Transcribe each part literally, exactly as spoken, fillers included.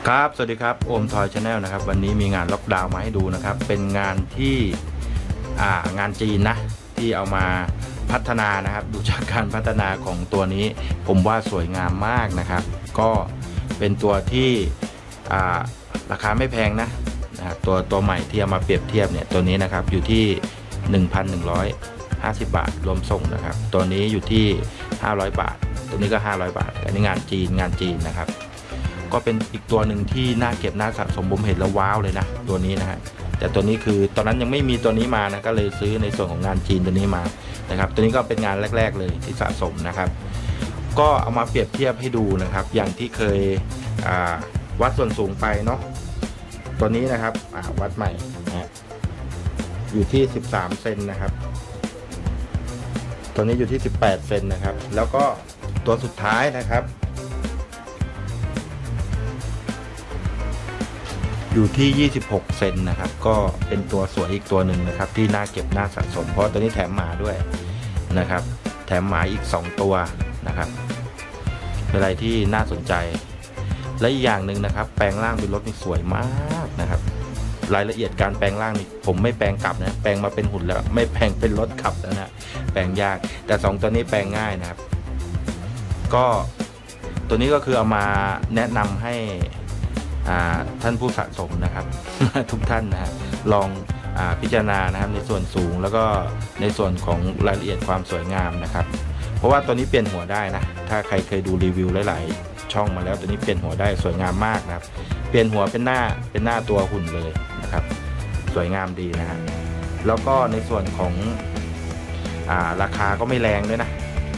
ครับสวัสดีครับโอมทอยชาแนลนะครับวันนี้มีงานล็อกดาวน์มาให้ดูนะครับเป็นงานที่อ่างานจีนนะที่เอามาพัฒนานะครับดูจากการพัฒนาของตัวนี้ผมว่าสวยงามมากนะครับก็เป็นตัวที่อ่าราคาไม่แพงนะนะครับตัวตัวใหม่ที่เอามาเปรียบเทียบเนี่ยตัวนี้นะครับอยู่ที่ หนึ่งพันหนึ่งร้อยห้าสิบ บาทรวมส่งนะครับตัวนี้อยู่ที่ห้าร้อยบาทตัวนี้ก็ห้าร้อยบาทอันนี้งานจีนงานจีนนะครับก็เป็นอีกตัวหนึ่งที่น่าเก็บน่าสะสมผมเห็นแล้วว้าวเลยนะตัวนี้นะฮะแต่ตัวนี้คือตอนนั้นยังไม่มีตัวนี้มานะก็เลยซื้อในส่วนของงานจีนตัวนี้มานะครับตัวนี้ก็เป็นงานแรกๆเลยที่สะสมนะครับก็เอามาเปรียบเทียบให้ดูนะครับอย่างที่เคยวัดส่วนสูงไปเนาะตัวนี้นะครับวัดใหม่นะอยู่ที่สิบสามเซนนะครับตัวนี้อยู่ที่สิบแปดเซนนะครับแล้วก็ตัวสุดท้ายนะครับอยู่ที่ยี่สิบหกเซนนะครับก็เป็นตัวสวยอีกตัวหนึ่งนะครับที่น่าเก็บน่าสะสมเพราะตัวนี้แถมหมาด้วยนะครับแถมหมาอีกสองตัวนะครับเป็นอะไรที่น่าสนใจและอีกอย่างหนึ่งนะครับแปลงร่างเป็นรถนี่สวยมากนะครับรายละเอียดการแปลงร่างนี่ผมไม่แปลงกลับนะแปลงมาเป็นหุ่นแล้วไม่แปลงเป็นรถขับแล้วนะแปลงยากแต่สองตัวนี้แปลงง่ายนะครับก็ตัวนี้ก็คือเอามาแนะนำให้ท่านผู้สะสมนะครับ ทุกท่านนะฮะลองอาพิจารณานะครับในส่วนสูงแล้วก็ในส่วนของรายละเอียดความสวยงามนะครับเพราะว่าตัวนี้เปลี่ยนหัวได้นะถ้าใครเคยดูรีวิวหลายๆช่องมาแล้วตัวนี้เปลี่ยนหัวได้สวยงามมากนะครับเปลี่ยนหัวเป็นหน้าเป็นหน้าตัวหุ่นเลยนะครับสวยงามดีนะฮะแล้วก็ในส่วนของอ่าราคาก็ไม่แรงด้วยนะ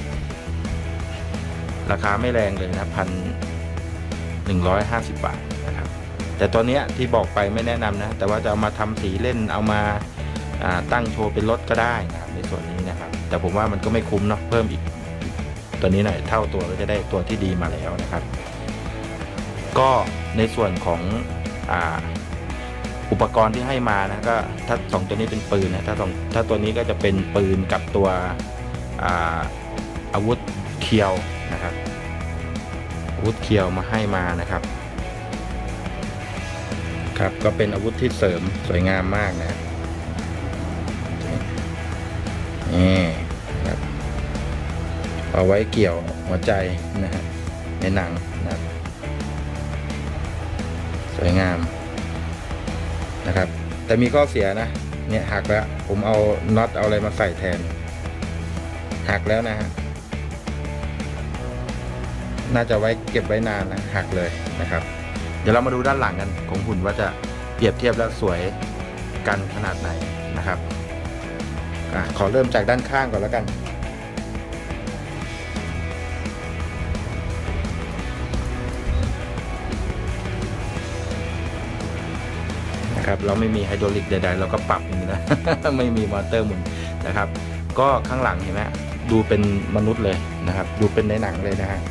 ราคาไม่แรงเลยนะพันหนึ่งร้อยห้าสิบบาทนะครับแต่ตัวนี้ที่บอกไปไม่แนะนำนะแต่ว่าจะเอามาทำสีเล่นเอามาตั้งโชว์เป็นรถก็ได้นะครับในส่วนนี้นะครับแต่ผมว่ามันก็ไม่คุ้มเนาะเพิ่มอีกตัวนี้หน่อยเท่าตัวก็จะได้ตัวที่ดีมาแล้วนะครับก็ในส่วนของอ่าอุปกรณ์ที่ให้มานะก็ถ้าสองตัวนี้เป็นปืนนะถ้าสองถ้าตัวนี้ก็จะเป็นปืนกับตัวอาอาวุธเคียวนะครับอาวุธเคียวมาให้มานะครับครับก็เป็นอาวุธที่เสริมสวยงามมากนะนี่ครับเอาไว้เกี่ยวหัวใจนะฮะในหนังนะสวยงามนะครับแต่มีข้อเสียนะเนี่ยหักแล้วผมเอาน็อตเอาอะไรมาใส่แทนหักแล้วนะฮะน่าจะไว้เก็บไว้นานนะหักเลยนะครับเดี๋ยวเรามาดูด้านหลังกันของหุ่นว่าจะเปรียบเทียบแล้วสวยกันขนาดไหนนะครับอ่ะขอเริ่มจากด้านข้างก่อนแล้วกันนะครับเราไม่มีไฮดรอลิกใดๆเราก็ปรับอย่างนี้นะ ไม่มีมอเตอร์หมุนนะครับก็ข้างหลังเห็นไหมดูเป็นมนุษย์เลยนะครับดูเป็นในหนังเลยนะฮะ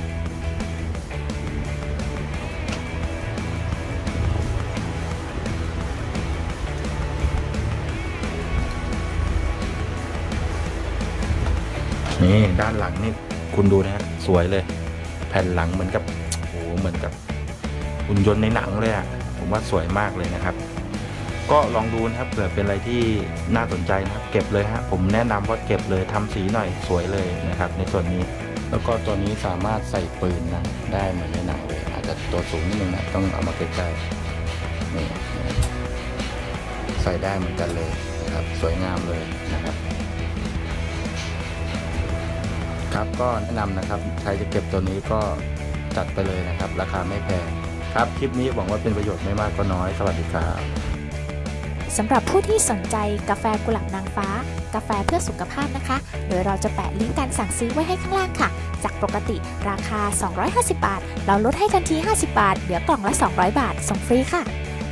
นี่ด้านหลังนี่คุณดูนะฮะสวยเลยแผ่นหลังเหมือนกับโอ้เหมือนกับหุ่นยนต์ในหนังเลยอะผมว่าสวยมากเลยนะครับก็ลองดูนะครับเผื่อเป็นอะไรที่น่าสนใจนะครับเก็บเลยฮะผมแนะนำว่าเก็บเลยทำสีหน่อยสวยเลยนะครับในส่วนนี้แล้วก็ตัวนี้สามารถใส่ปืนนะได้เหมือนในหนังเลยอาจจะตัวสูงนิดนึงนะต้องเอามาใกล้ๆนี่ใส่ได้เหมือนกันเลยนะครับสวยงามเลยนะครับครับก็แนะนำนะครับใครจะเก็บตัวนี้ก็จัดไปเลยนะครับราคาไม่แพงครับคลิปนี้หวังว่าเป็นประโยชน์ไม่มากก็น้อยสวัสดีครับสำหรับผู้ที่สนใจกาแฟกุหลาบนางฟ้ากาแฟเพื่อสุขภาพนะคะโดยเราจะแปะลิงก์การสั่งซื้อไว้ให้ข้างล่างค่ะจากปกติราคาสองร้อยห้าสิบบาทเราลดให้ทันทีห้าสิบบาทเหลือกล่องละสองร้อยบาทส่งฟรีค่ะ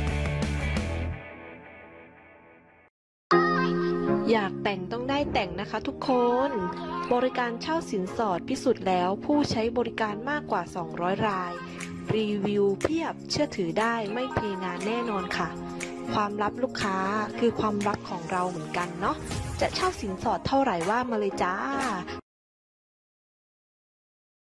อยากแต่งต้องได้แต่งนะคะทุกคนบริการเช่าสินสอดพิสูจน์แล้วผู้ใช้บริการมากกว่าสองร้อยรายรีวิวเพียบเชื่อถือได้ไม่เทงานแน่นอนค่ะความลับลูกค้าคือความลับของเราเหมือนกันเนาะจะเช่าสินสอดเท่าไหร่ว่ามาเลยจ้า